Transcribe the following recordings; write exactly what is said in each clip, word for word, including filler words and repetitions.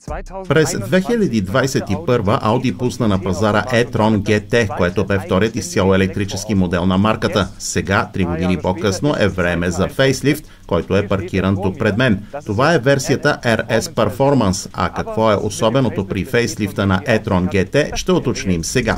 През две хиляди двадесет и първа Audi пусна на пазара e-tron джи ти, което бе вторият изцяло електрически модел на марката. Сега, три години по-късно, е време за фейслифт, който е паркиран тук пред мен. Това е версията ар ес Performance, а какво е особеното при фейслифта на e-tron джи ти, ще уточним сега.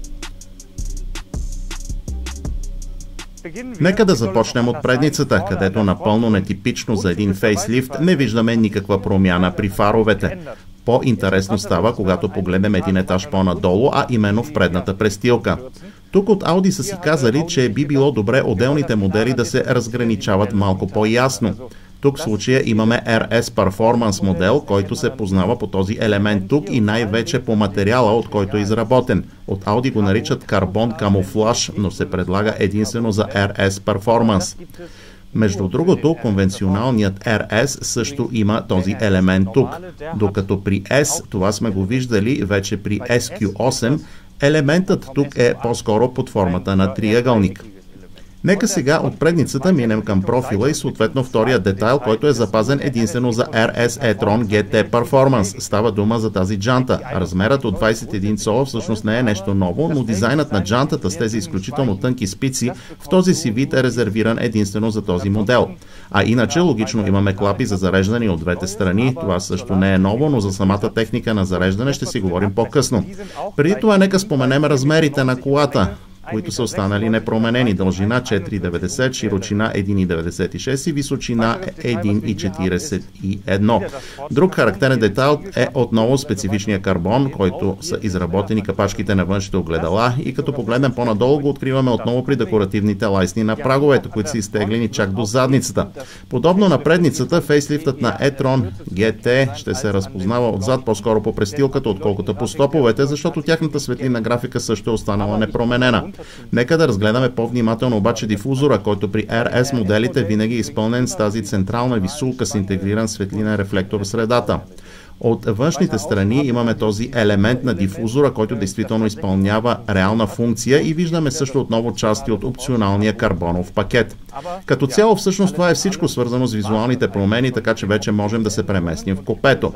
Нека да започнем от предницата, където напълно нетипично за един фейслифт не виждаме никаква промяна при фаровете. По-интересно става, когато погледнем един етаж по-надолу, а именно в предната престилка. Тук от Audi са си казали, че би било добре отделните модели да се разграничават малко по-ясно. Тук в случая имаме ар ес Performance модел, който се познава по този елемент тук и най-вече по материала, от който е изработен. От Audi го наричат карбон камуфлаж, но се предлага единствено за ар ес Performance. Между другото, конвенционалният ар ес също има този елемент тук, докато при S, това сме го виждали вече при ес кю осем, елементът тук е по-скоро под формата на триъгълник. Нека сега от предницата минем към профила и съответно втория детайл, който е запазен единствено за ар ес e-tron джи ти Performance. Става дума за тази джанта. Размерът от двадесет и един цола всъщност не е нещо ново, но дизайнът на джантата с тези изключително тънки спици в този си вид е резервиран единствено за този модел. А иначе логично имаме клапи за зареждане от двете страни. Това също не е ново, но за самата техника на зареждане ще си говорим по-късно. Преди това нека споменем размерите на колата, които са останали непроменени. Дължина четири цяло деветдесет, широчина един цяло деветдесет и шест и височина един цяло четиридесет и едно. Друг характерен детайл е отново специфичния карбон, който са изработени капачките на външните огледала и като погледнем по-надолу го откриваме отново при декоративните лайсни на праговете, които са изтеглени чак до задницата. Подобно на предницата, фейслифтът на e-tron джи ти ще се разпознава отзад по-скоро по престилката, отколкото по стоповете, защото тяхната светлинна графика също е останала непроменена. Нека да разгледаме по-внимателно обаче дифузора, който при ар ес моделите винаги е изпълнен с тази централна висулка с интегриран светлинен рефлектор в средата. От външните страни имаме този елемент на дифузора, който действително изпълнява реална функция и виждаме също отново части от опционалния карбонов пакет. Като цяло всъщност това е всичко свързано с визуалните промени, така че вече можем да се преместим в купето.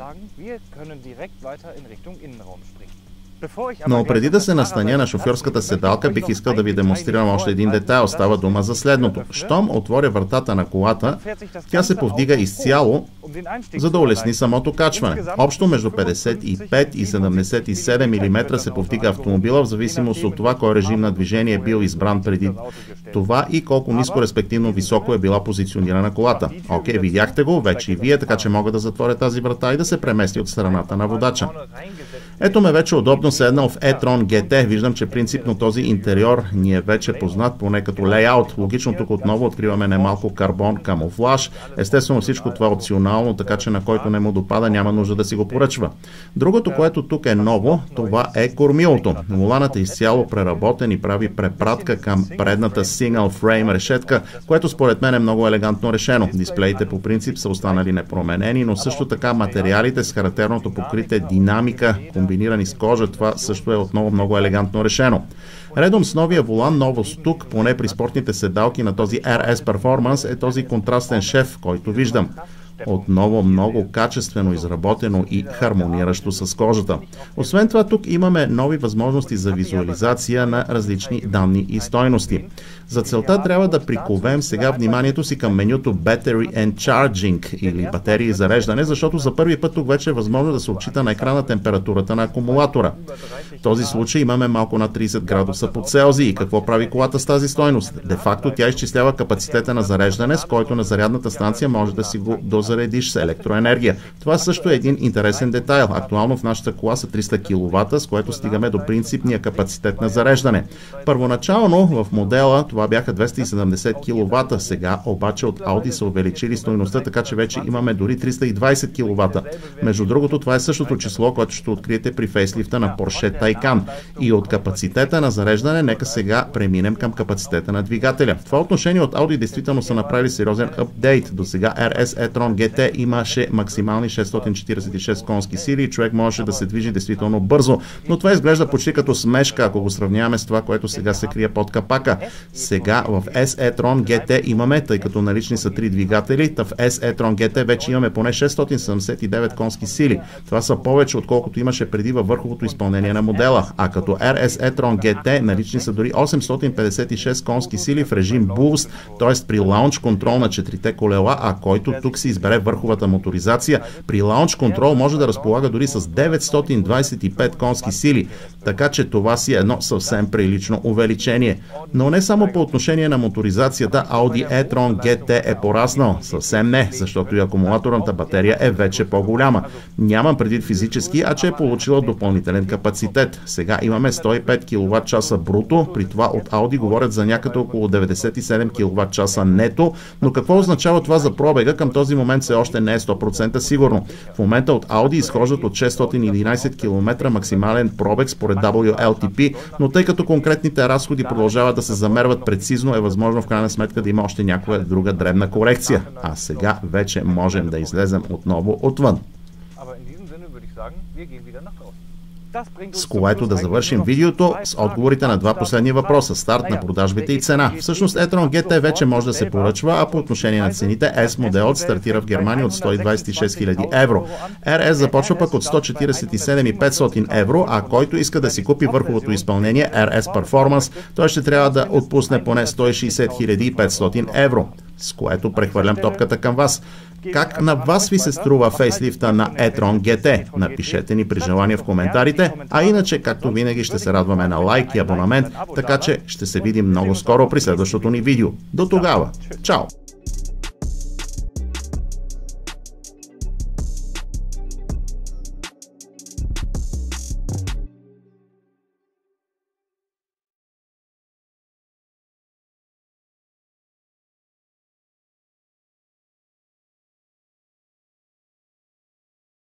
Но преди да се настаня на шофьорската седалка, бих искал да ви демонстрирам още един детайл. Става дума за следното. Щом отворя вратата на колата, тя се повдига изцяло, за да улесни самото качване. Общо между петдесет и пет и седемдесет и седем милиметра се повдига автомобила, в зависимост от това кой режим на движение е бил избран преди това и колко ниско, респективно високо е била позиционирана колата. Окей, видяхте го, вече и вие, така че мога да затворя тази врата и да се премести от страната на водача. Ето ме вече удобно седнал в e-tron джи ти. Виждам, че принципно този интериор ни е вече познат, поне като лейаут. Логично тук отново откриваме немалко карбон камуфлаж. Естествено всичко това е опционално, така че на който не му допада няма нужда да си го поръчва. Другото, което тук е ново, това е кормилото. Воланът е изцяло преработен и прави препратка към предната Single Frame решетка, което според мен е много елегантно решено. Дисплеите по принцип са останали непроменени, но също така материалите с характерното покритие динамика, комбинирани с кожа, това също е отново много елегантно решено. Редом с новия волан, новост тук, поне при спортните седалки на този ар ес Performance, е този контрастен шеф, който виждам. Отново много качествено изработено и хармониращо с кожата. Освен това, тук имаме нови възможности за визуализация на различни данни и стойности. За целта трябва да приковем сега вниманието си към менюто Battery and Charging или батерии и зареждане, защото за първи път тук вече е възможно да се отчита на екрана температурата на акумулатора. В този случай имаме малко над тридесет градуса по Целзий. И какво прави колата с тази стойност? Де факто тя изчислява капацитета на зареждане, с който на зарядната станция може да си го дозаредиш с електроенергия. Това също е един интересен детайл. Актуално в нашата кола са триста киловата, с което стигаме до принципния капацитет на зареждане. Първоначално в модела това бяха двеста и седемдесет киловата, сега обаче от Audi са увеличили стойността, така че вече имаме дори триста и двадесет киловата. Между другото, това е същото число, което ще откриете при фейслифта на Porsche Taycan. И от капацитета на зареждане, нека сега преминем към капацитета на двигателя. В това отношение от Audi действително са направили сериозен апдейт. До сега ар ес e-tron джи ти имаше максимални шестстотин четиридесет и шест конски сили и човек можеше да се движи действително бързо, но това изглежда почти като смешка, ако го сравняваме с това, което сега се крие под капака. Сега в ес и-tron джи ти имаме, тъй като налични са три двигатели, в ес и-tron джи ти вече имаме поне шестстотин седемдесет и девет конски сили. Това са повече, отколкото имаше преди във върховото изпълнение на модела. А като ар ес и-tron джи ти налични са дори осемстотин петдесет и шест конски сили в режим Boost, т.е. при лаунч контрол на четирите колела, а който тук си избере върховата моторизация. При лаунч контрол може да разполага дори с деветстотин двадесет и пет конски сили, така че това си е едно съвсем прилично увеличение. Но не само по отношение на моторизацията, Audi e-tron джи ти е пораснал. Съвсем не, защото и акумулаторната батерия е вече по-голяма. Нямам предвид физически, а че е получила допълнителен капацитет. Сега имаме сто и пет киловат-часа бруто, при това от Audi говорят за някъде около деветдесет и седем киловат-часа нето, но какво означава това за пробега, към този момент все още не е сто процента сигурно. В момента от Audi изхождат от шестстотин и единадесет километра максимален пробег според дабъл ю ел ти пи, но тъй като конкретните разходи продължават да се замерват прецизно, е възможно в крайна сметка да има още някоя друга дребна корекция. А сега вече можем да излезем отново отвън. С което да завършим видеото с отговорите на два последни въпроса: старт на продажбите и цена. Всъщност e-tron джи ти вече може да се поръчва, а по отношение на цените S моделът стартира в Германия от сто двадесет и шест хиляди евро. ар ес започва пък от сто четиридесет и седем хиляди и петстотин евро, а който иска да си купи върховото изпълнение ар ес Performance, той ще трябва да отпусне поне сто и шестдесет хиляди и петстотин евро. С което прехвърлям топката към вас. Как на вас ви се струва фейслифта на e-tron джи ти? Напишете ни при желание в коментарите, а иначе, както винаги, ще се радваме на лайк и абонамент, така че ще се видим много скоро при следващото ни видео. До тогава! Чао!